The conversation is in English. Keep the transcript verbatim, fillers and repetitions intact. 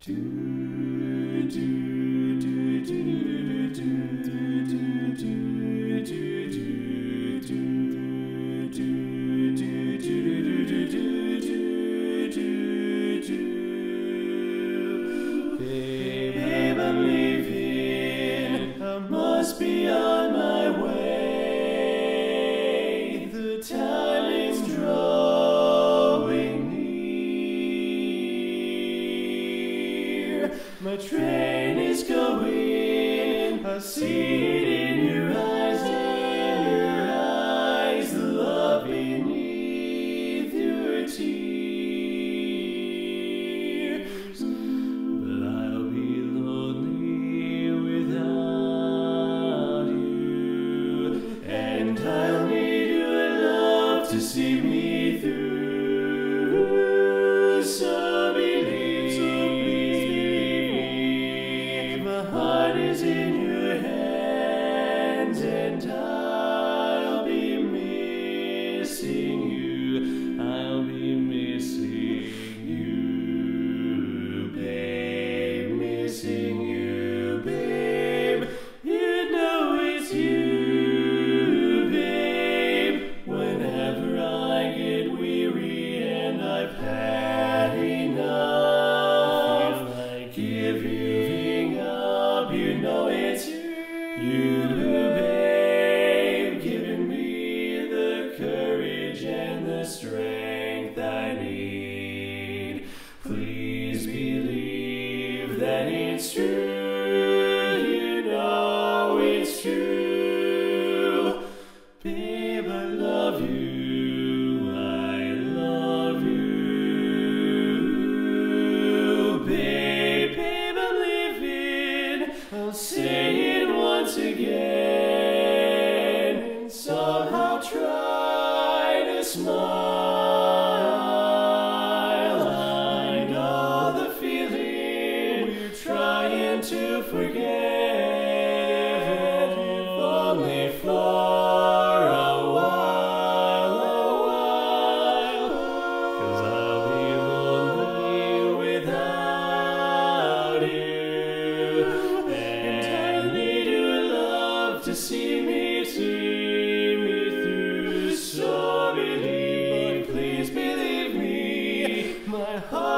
Babe, I'm leaving, I must be on my way. The time is drawing near. My train is going, I see it in your eyes, in your eyes, the love beneath your tears. But I'll be lonely without you, and I'll need your love to see me through. So believe, so please believe me. My heart is in your hands, and I'll be missing you. I'll be missing you, babe. Missing you, babe. You know it's you, babe. Whenever I get weary and I've had enough, feel like giving up. You know it's you, babe, giving me the courage and the strength I need. Please believe that it's true. You know it's true. Babe, I love you. I love you. Babe, babe, I'm leaving. I'll say it once again, and somehow try to smile. I know the feeling we're trying to forget, if only for a while, a while. 'Cause I'll be lonely without you, and I need your love to see me, see me through. So believe, please believe me. My heart